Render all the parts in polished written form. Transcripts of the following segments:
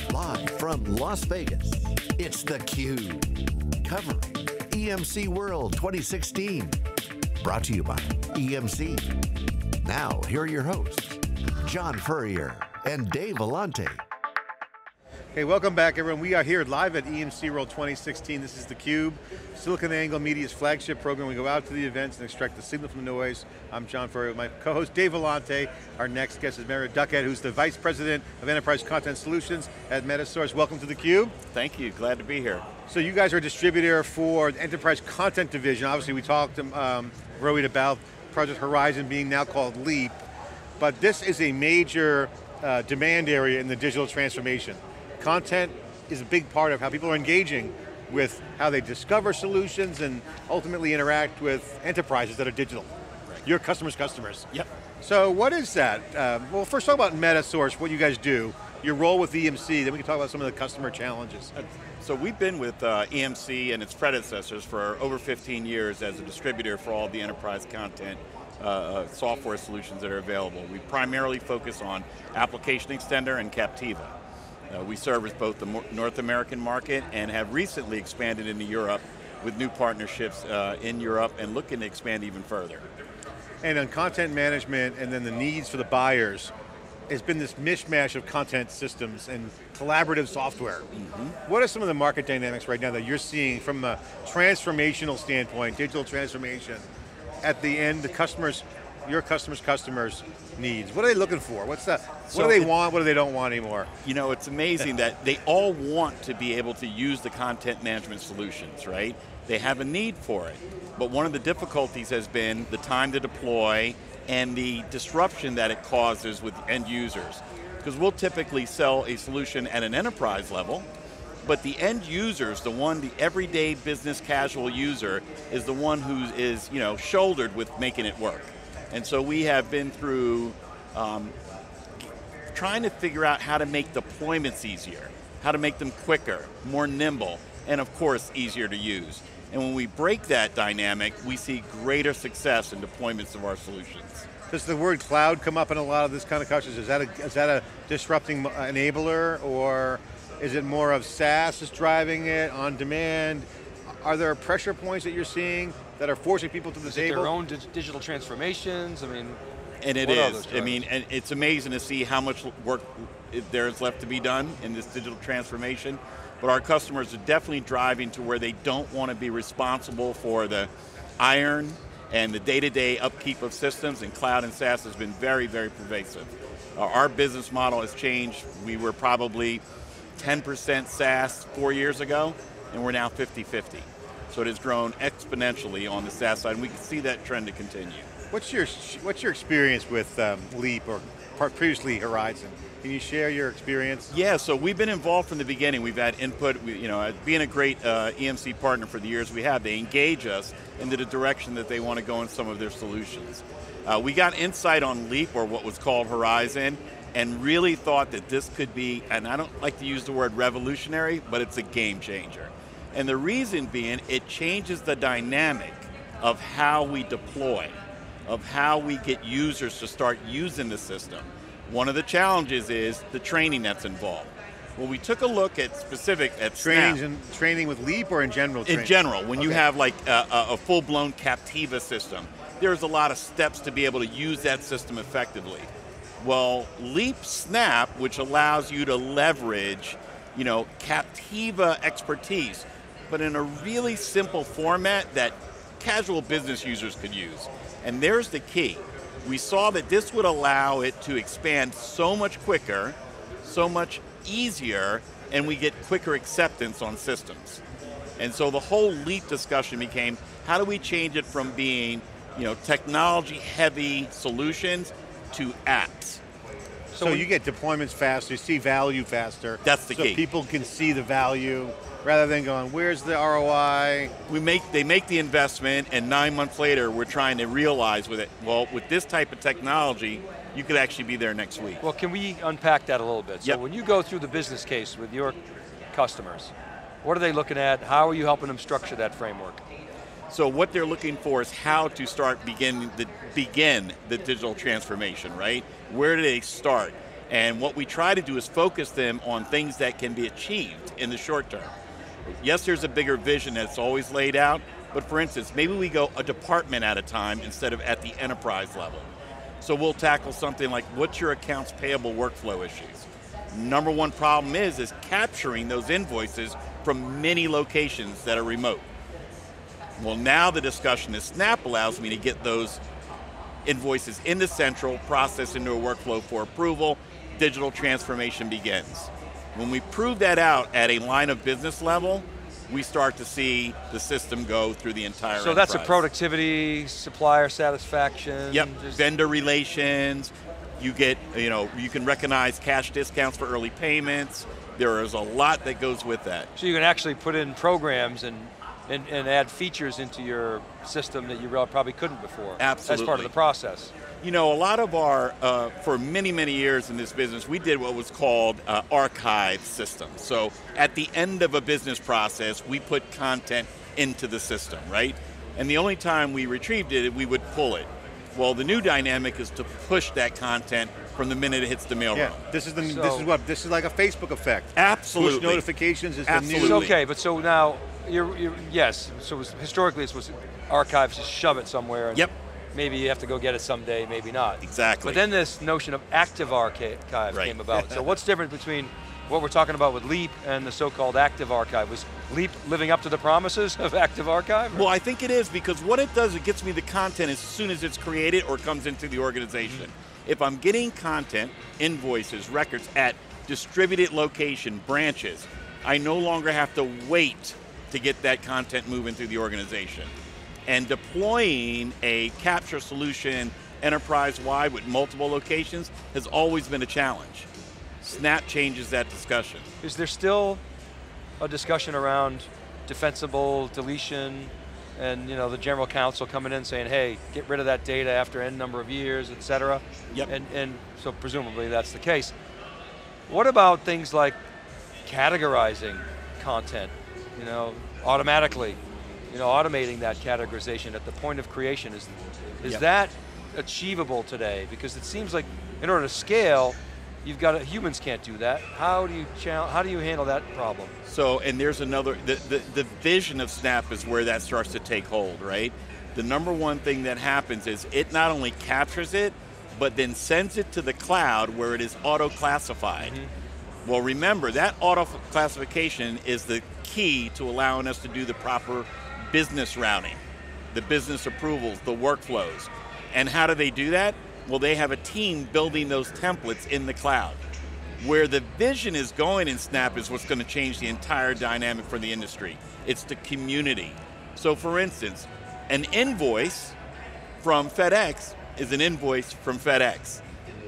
Live from Las Vegas, it's theCUBE. Covering EMC World 2016. Brought to you by EMC. Now, here are your hosts, John Furrier and Dave Vellante. Hey, welcome back everyone. We are here live at EMC World 2016. This is theCUBE, SiliconANGLE Media's flagship program. We go out to the events and extract the signal from the noise. I'm John Furrier with my co-host Dave Vellante. Our next guest is Meredith Duckett, who's the Vice President of Enterprise Content Solutions at Metasource. Welcome to theCUBE. Thank you, glad to be here. So you guys are a distributor for the Enterprise Content Division. Obviously we talked earlier about Project Horizon being now called LEAP, but this is a major demand area in the digital transformation. Content is a big part of how people are engaging with how they discover solutions and ultimately interact with enterprises that are digital. Right. Your customers' customers. Yep. So what is that? Well, first talk about Metasource, what you guys do, your role with EMC, then we can talk about some of the customer challenges. So we've been with EMC and its predecessors for over 15 years as a distributor for all the enterprise content software solutions that are available. We primarily focus on Application Extender and Captiva. We service both the North American market and have recently expanded into Europe with new partnerships in Europe and looking to expand even further. And on content management and then the needs for the buyers, it's been this mishmash of content systems and collaborative software. Mm-hmm. What are some of the market dynamics right now that you're seeing from a transformational standpoint, digital transformation, at the end, the customers, your customers' needs? What are they looking for? What do they want, what do they don't want anymore? You know, it's amazing that they all want to be able to use the content management solutions, right? They have a need for it. But one of the difficulties has been the time to deploy and the disruption that it causes with end users. Because we'll typically sell a solution at an enterprise level, but the end users, the everyday business casual user, is the one who is, shouldered with making it work. And so we have been through trying to figure out how to make deployments easier, how to make them quicker, more nimble, and of course, easier to use. And when we break that dynamic, we see greater success in deployments of our solutions. Does the word cloud come up in a lot of this kind of questions? Is that a disrupting enabler, or is it more of SaaS is driving it, on demand? Are there pressure points that you're seeing that are forcing people to the table? Their own digital transformations, And it is. And it's amazing to see how much work there is left to be done in this digital transformation. But our customers are definitely driving to where they don't want to be responsible for the iron and the day-to-day upkeep of systems, and cloud and SaaS has been very, very pervasive. Our business model has changed. We were probably 10% SaaS 4 years ago, and we're now 50-50. So it has grown exponentially on the SaaS side, and we can see that trend to continue. What's your experience with LEAP, or previously Horizon? Can you share your experience? Yeah, so we've been involved from the beginning. We've had input, being a great EMC partner for the years we have, they engage us into the direction that they want to go in some of their solutions. We got insight on LEAP, or what was called Horizon, and really thought that this could be, and I don't like to use the word revolutionary, but it's a game changer. And the reason being, it changes the dynamic of how we deploy, of how we get users to start using the system. One of the challenges is the training that's involved. Well, we took a look at training with LEAP, or in general training? In general, when you have like a full-blown Captiva system, there's a lot of steps to be able to use that system effectively. Well, LEAP Snap, which allows you to leverage, Captiva expertise, but in a really simple format that casual business users could use. And there's the key. We saw that this would allow it to expand so much quicker, so much easier, and we get quicker acceptance on systems. And so the whole LEAP discussion became, how do we change it from being, technology-heavy solutions to apps? So you get deployments faster, you see value faster. That's the key. So people can see the value, rather than going, where's the ROI? They make the investment, and 9 months later, we're trying to realize with it, well, with this type of technology, you could actually be there next week. Well, can we unpack that a little bit? So Yep. when you go through the business case with your customers, what are they looking at? How are you helping them structure that framework? So what they're looking for is how to begin the digital transformation, right? Where do they start? And what we try to do is focus them on things that can be achieved in the short term. Yes, there's a bigger vision that's always laid out, but for instance, maybe we go a department at a time instead of at the enterprise level. So we'll tackle something like, what's your accounts payable workflow issues? Number one problem is capturing those invoices from many locations that are remote. Well, now the discussion is Snap allows me to get those invoices into Central, processed into a workflow for approval, digital transformation begins. When we prove that out at a line of business level, we start to see the system go through the entire So enterprise. that's a productivity, supplier satisfaction. Yep, vendor relations, you get, you can recognize cash discounts for early payments. There is a lot that goes with that. So you can actually put in programs and add features into your system that you probably couldn't before. Absolutely. That's part of the process. You know, a lot of our, for many, many years in this business, we did what was called archive systems. So at the end of a business process, we put content into the system, right? And the only time we retrieved it, we would pull it. Well, the new dynamic is to push that content from the minute it hits the mailroom. Yeah, this is like a Facebook effect. Absolutely. Push notifications is Absolutely. the new. Okay, but so now, yes, so historically it was archives, just shove it somewhere. And Yep. Maybe you have to go get it someday, maybe not. Exactly. But then this notion of active archive came about. So what's different between what we're talking about with Leap and the so-called active archive? Was Leap living up to the promises of active archive? Well, I think it is, because what it does, it gets me the content as soon as it's created or comes into the organization. If I'm getting content, invoices, records at distributed location, branches, I no longer have to wait to get that content moving through the organization. And deploying a capture solution enterprise-wide with multiple locations has always been a challenge. Snap changes that discussion. Is there still a discussion around defensible deletion and the general counsel coming in saying, hey, get rid of that data after N number of years, et cetera? Yep. And so presumably that's the case. What about things like categorizing content, automatically? Automating that categorization at the point of creation, is Yep. that achievable today? Because it seems like in order to scale, humans can't do that. How do you handle that problem? So, and there's another, the vision of Snap is where that starts to take hold, right? The number one thing that happens is it not only captures it, but then sends it to the cloud where it is auto-classified. Mm-hmm. Well, remember, that auto-classification is the key to allowing us to do the proper business routing, the business approvals, the workflows. And how do they do that? Well, they have a team building those templates in the cloud. Where the vision is going in Snap is what's going to change the entire dynamic for the industry. It's the community. So for instance, an invoice from FedEx is an invoice from FedEx.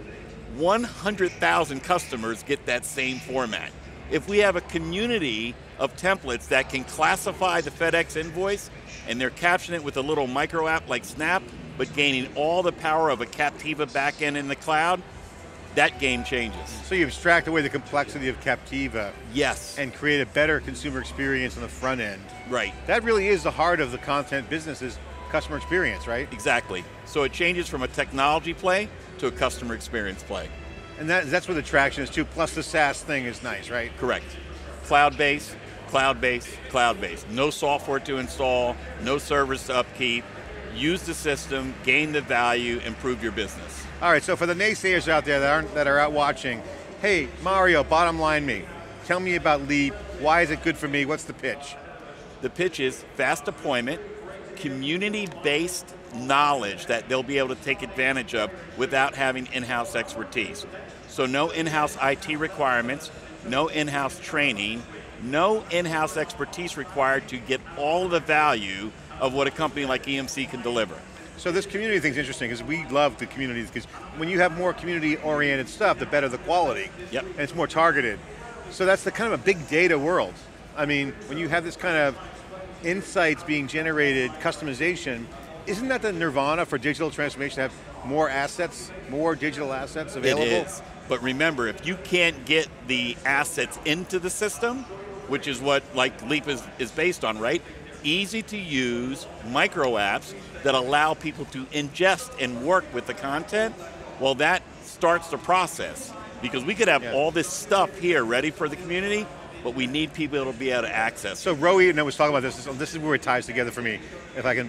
100,000 customers get that same format. If we have a community of templates that can classify the FedEx invoice, and they're captioning it with a little micro app like Snap, but gaining all the power of a Captiva backend in the cloud, that game changes. So you abstract away the complexity of Captiva. Yes. And create a better consumer experience on the front end. Right. That really is the heart of the content business, is customer experience, right? Exactly. So it changes from a technology play to a customer experience play. And that's where the traction is too, plus the SaaS thing is nice, right? Correct. Cloud-based, cloud-based, cloud-based. No software to install, no servers to upkeep. Use the system, gain the value, improve your business. All right, so for the naysayers out there that are out watching, hey, Mario, bottom line me. Tell me about Leap. Why is it good for me? What's the pitch? The pitch is fast deployment, community-based knowledge that they'll be able to take advantage of without having in-house expertise. So no in-house IT requirements, no in-house training, no in-house expertise required to get all the value of what a company like EMC can deliver. So this community thing's interesting because we love the communities, because when you have more community-oriented stuff, the better the quality. Yep. And it's more targeted. So that's the kind of a big data world. I mean, when you have this kind of insights being generated, customization, isn't that the nirvana for digital transformation, to have more assets, more digital assets available? It is, but remember, if you can't get the assets into the system, which is what Leap is based on, right? Easy to use micro apps that allow people to ingest and work with the content, well, that starts the process. Because we could have all this stuff here ready for the community, but we need people to be able to access So it. Rowie was talking about this. This is where it ties together for me, if I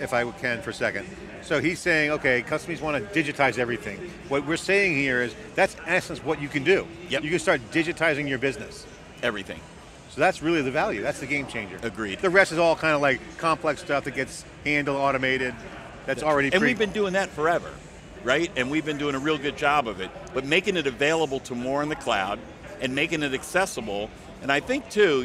can for a second. So he's saying, okay, customers want to digitize everything. What we're saying here is that's in essence what you can do. Yep. You can start digitizing your business. Everything. So that's really the value. That's the game changer. Agreed. The rest is all kind of like complex stuff that gets handled, automated. That's already. And we've been doing that forever, right? And we've been doing a real good job of it. But making it available to more in the cloud and making it accessible. And I think too,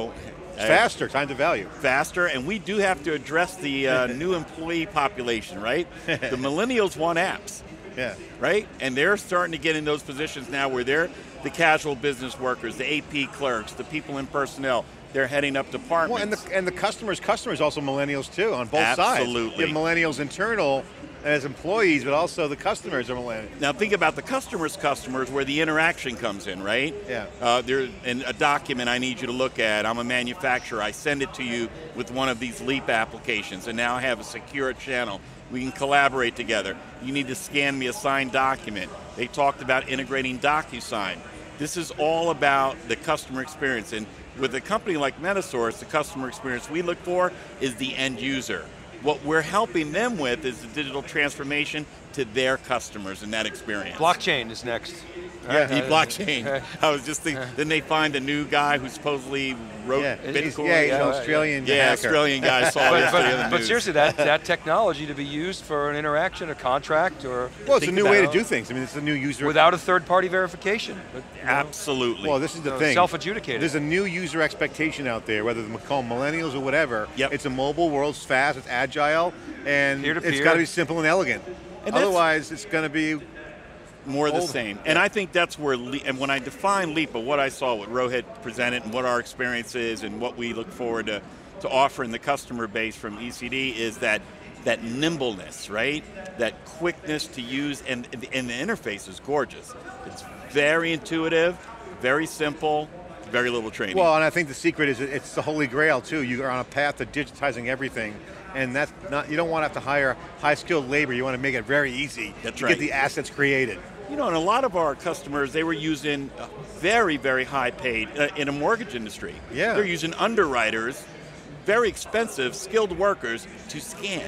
faster, time to value. Faster, and we do have to address the new employee population, right? The millennials want apps. Yeah. Right? And they're starting to get in those positions now where they're the casual business workers, the AP clerks, the people in personnel. They're heading up departments. Well, and the customers also millennials too, on both sides. Absolutely. You have millennials internal as employees, but also the customers are millennials. Now think about the customers where the interaction comes in, right? Yeah. There's a document I need you to look at. I'm a manufacturer. I send it to you with one of these Leap applications, and now I have a secure channel. We can collaborate together. You need to scan me a signed document. They talked about integrating DocuSign. This is all about the customer experience. And with a company like Metasource, the customer experience we look for is the end user. What we're helping them with is the digital transformation to their customers and that experience. Blockchain is next. Yeah, blockchain. I was just thinking, then they find a new guy who supposedly wrote Bitcoin. He's an Australian hacker. Australian guy. Saw this the other But news. seriously, that technology to be used for an interaction, a contract, or well, it's a new way to do things. I mean, it's a new user without a third-party verification. Absolutely. Well, this is the thing. Self-adjudicated. There's a new user expectation out there, whether they call them millennials or whatever. Yep. It's a mobile world, it's fast, it's agile, and Peer-to-peer. it's got to be simple and elegant. And otherwise, it's going to be more the same. And I think that's where, and when I define Leap, but what I saw, what Rohit presented, and what our experience is, and what we look forward to offering the customer base from ECD is that nimbleness, right? That quickness to use, and the interface is gorgeous. It's very intuitive, very simple, very little training. Well, and I think the secret is it's the holy grail too. You are on a path to digitizing everything, and that's not. You don't want to have to hire high-skilled labor. You want to make it very easy That's to right. get the assets created. And a lot of our customers, they were using very, very high paid in a mortgage industry. Yeah. They're using underwriters, very expensive, skilled workers to scan,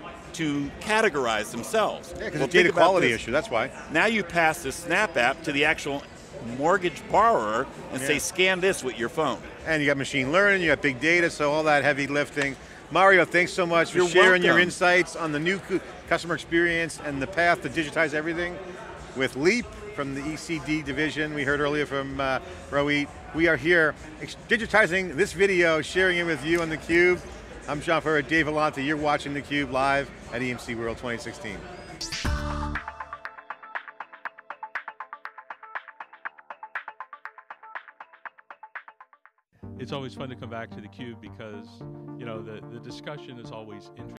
to categorize themselves. Yeah, because it's a data quality issue, that's why. Now you pass the Snap app to the actual mortgage borrower and say, scan this with your phone. And you got machine learning, you got big data, so all that heavy lifting. Mario, thanks so much for You're sharing your welcome. insights on the new customer experience and the path to digitize everything with Leap from the ECD division. We heard earlier from Rohit. We are here digitizing this video, sharing it with you on theCUBE. I'm John Furrier, Dave Vellante. You're watching theCUBE live at EMC World 2016. It's always fun to come back to theCUBE because the discussion is always interesting.